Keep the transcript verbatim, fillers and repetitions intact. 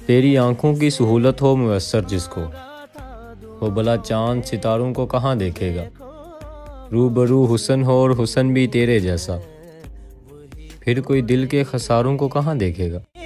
तेरी आंखों की सहूलत हो मुयस्सर जिसको, वो भला चांद सितारों को कहाँ देखेगा। रूबरू हुस्न हो और हुस्न भी तेरे जैसा, फिर कोई दिल के खसारों को कहाँ देखेगा।